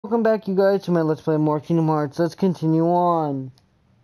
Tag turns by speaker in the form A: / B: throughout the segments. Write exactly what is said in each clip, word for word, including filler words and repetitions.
A: Welcome back, you guys, to my Let's Play more Kingdom Hearts. Let's continue on.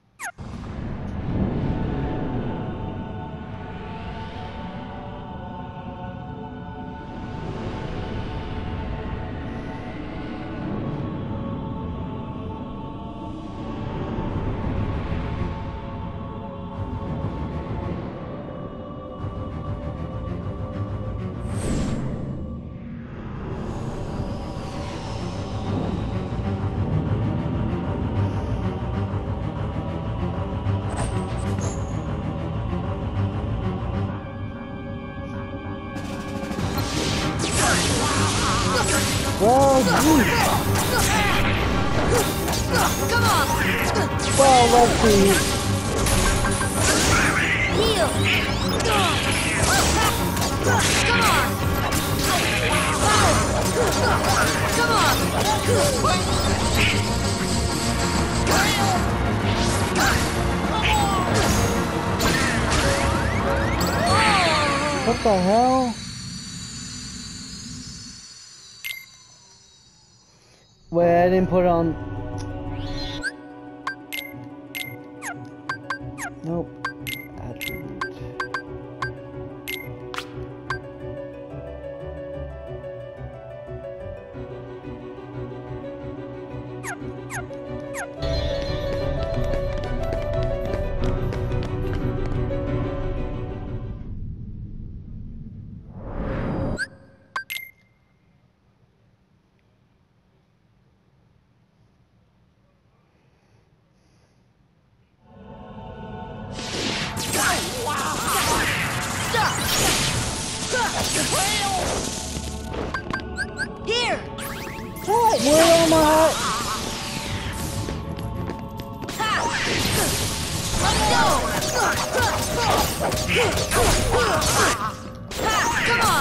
A: Well, geez.
B: Come on.
A: Well, let's see.
B: Heal. Come on. Power. Come on.
A: What the hell? Wait, I didn't put on. Nope. Attribute.
B: Here.
A: What? Where am I?
B: Let's go. Come on.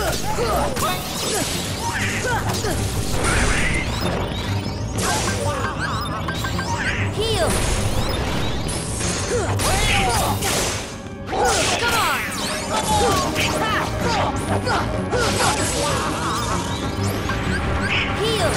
B: Heal. Come on. Heal.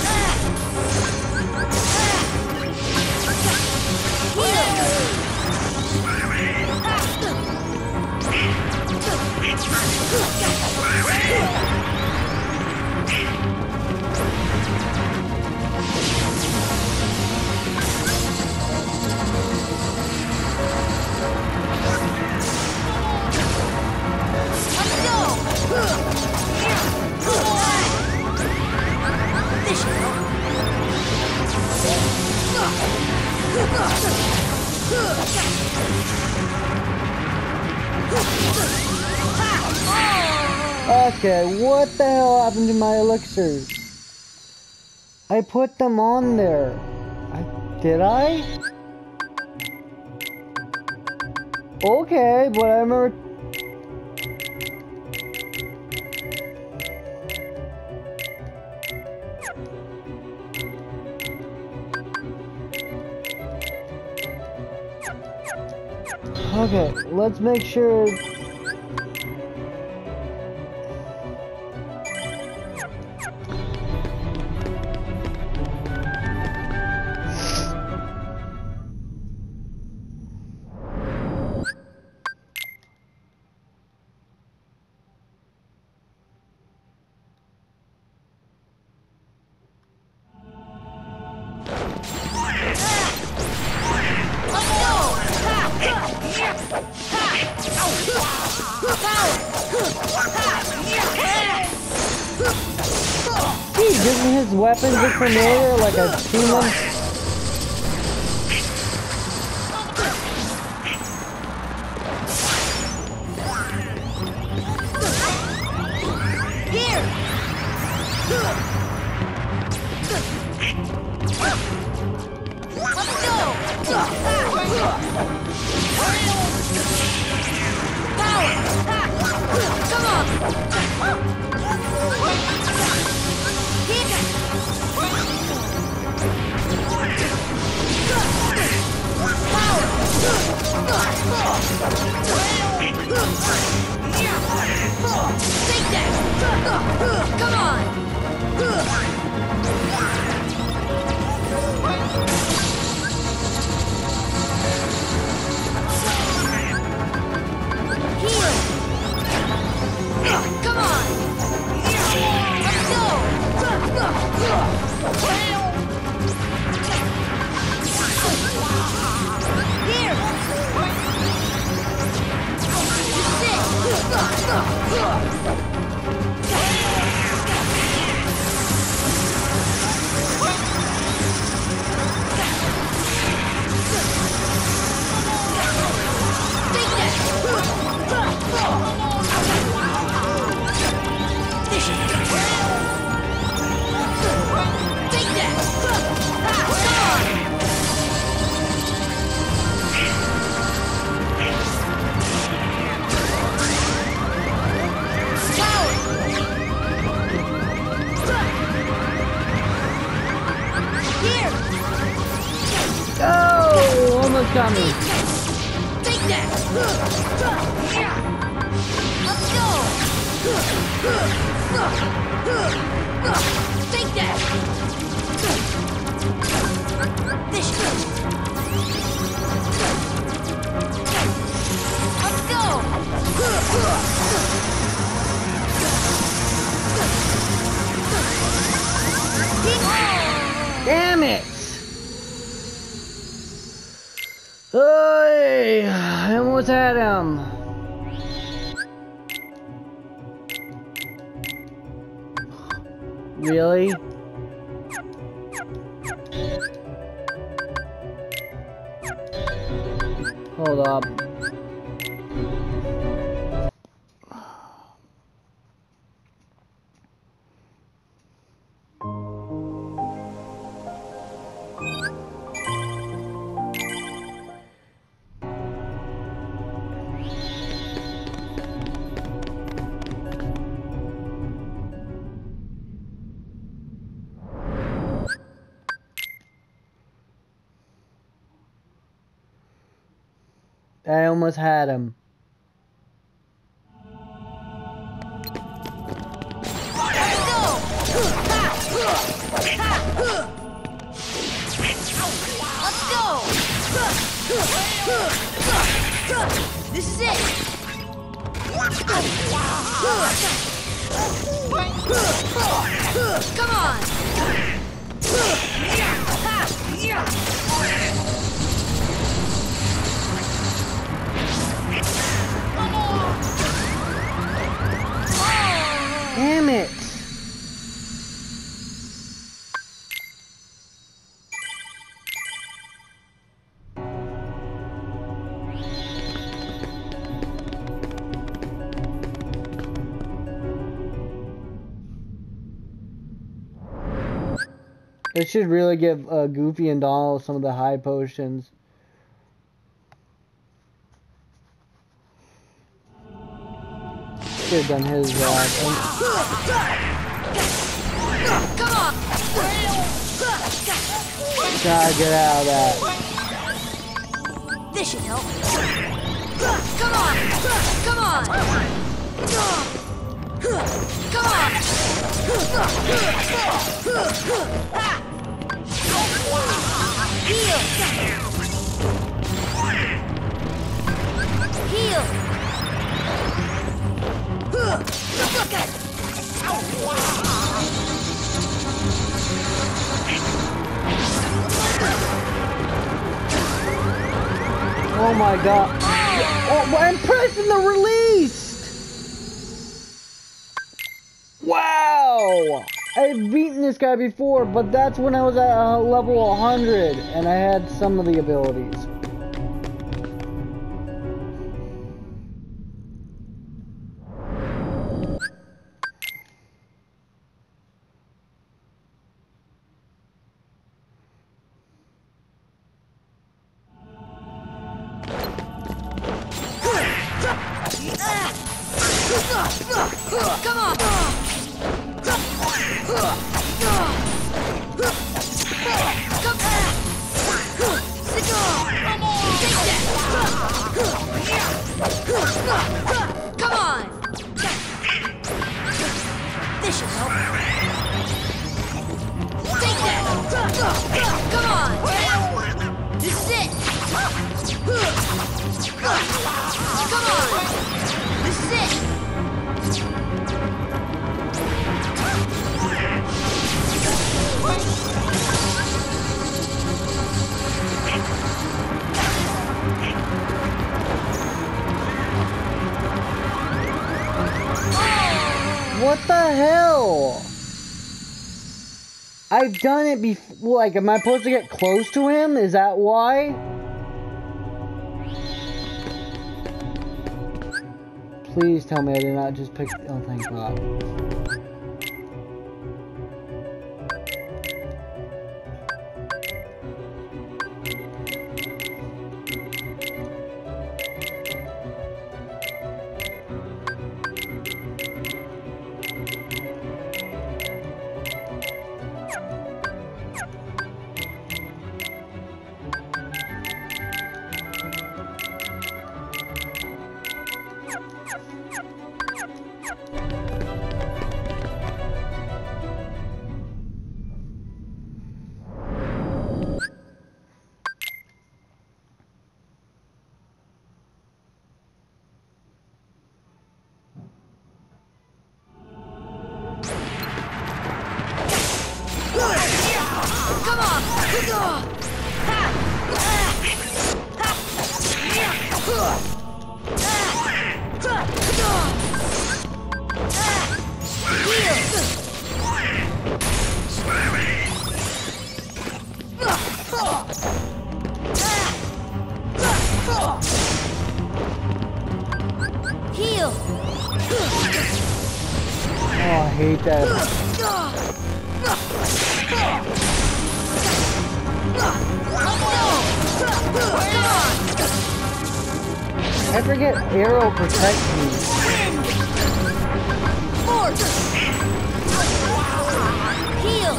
A: Okay, what the hell happened to my elixirs? I put them on there. I, did I? Okay, but I remember. Okay, let's make sure. Gee, doesn't his weapon look familiar like I've seen them?
B: Here. Let's go. Power. Come on. Here. Take that! Come on! Here!
A: Oh, almost got me.
B: Take that! Let's go! Take that! This good! Let's go!
A: Damn it! Hey, I almost had him. Really? Hold up. I almost had him.
B: Let's go! Let's go! This is it! Come on!
A: Damn it! It should really give uh, Goofy and Donald some of the high potions. Should have done his job.
B: Come on!
A: Gotta get out of that.
B: This should help. Come on! Come on! Come on! Heal! Heal!
A: Oh my god. Oh, I'm pressing the release! Wow! I've beaten this guy before, but that's when I was at uh, level one hundred and I had some of the abilities.
B: Come on! Come on! This should help. Take that! Come on! This is it! Come on! This is it!
A: What the hell? I've done it before. Like, am I supposed to get close to him? Is that why? Please tell me I did not just pick. Oh, thank God.
B: Heal.
A: Oh, I hate that. I forget arrow protects me.
B: Force. Heal.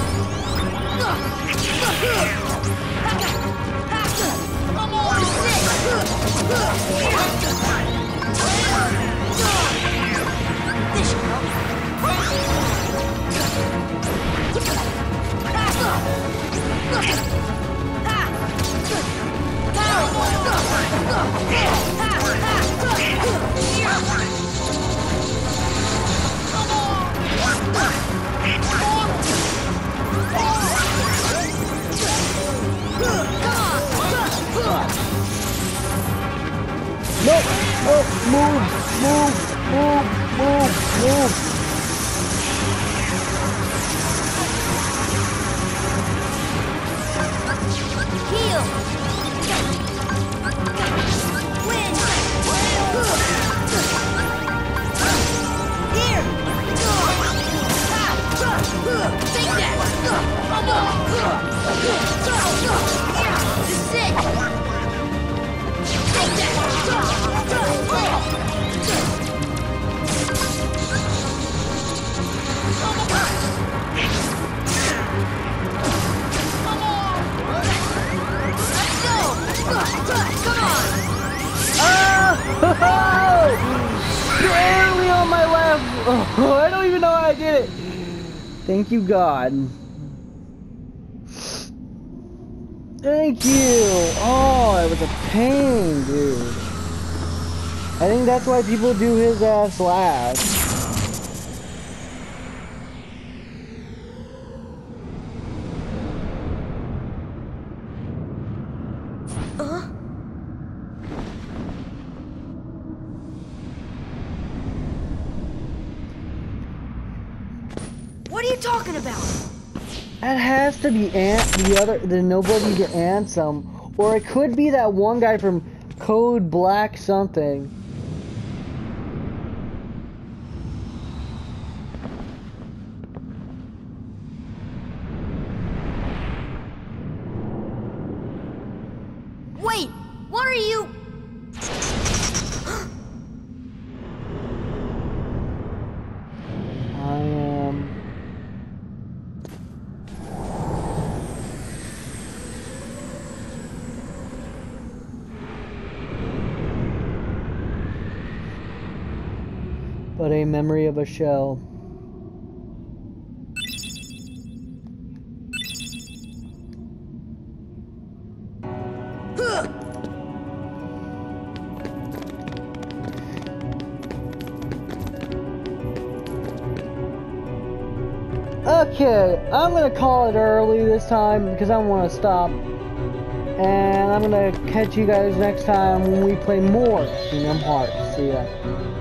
B: I'm all sick. This should help.
A: No! No! Move! Move! Move! Move! Move!
B: Heal. Win. Here. Take that. Come on. This is it. Take that.
A: Barely on my left. Oh, I don't even know how I did it. Thank you, God. Thank you. Oh, it was a pain, dude. I think that's why people do his ass last.
B: Uh? What are you talking about?
A: That has to be Ant, the other, the nobody to Ansem, or it could be that one guy from Code Black something.
B: Wait, what are you?
A: I am. But a memory of a shell. Okay, I'm gonna call it early this time because I want to stop. And I'm gonna catch you guys next time when we play more Kingdom Hearts. See ya.